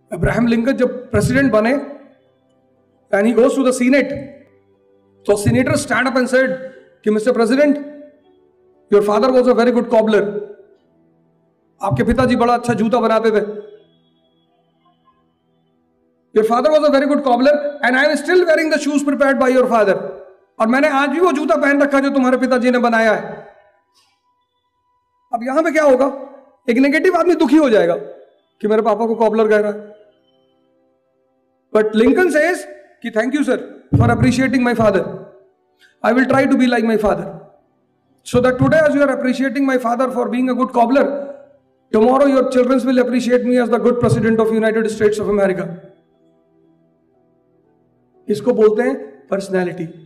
Abraham Lincoln जब president बने and he goes to the Senate, तो senator stand up and said कि mister president, your father was a very good cobbler. आपके पिताजी बड़ा अच्छा जूता बनाते थे. Your father was a very good cobbler and I am still wearing the shoes prepared by your father. और मैंने आज भी वो जूता पहन रखा जो तुम्हारे पिताजी ने बनाया है. अब यहां पे क्या होगा? एक नेगेटिव आदमी दुखी हो जाएगा कि मेरे पापा को कॉबलर कह रहा है. बट लिंकन सेज कि thank you sir for appreciating my father. I will try to be like my father. So that today as you are appreciating my father for being a good cobbler, tomorrow your children will appreciate me as the good president of United States of America. इसको बोलते हैं personality.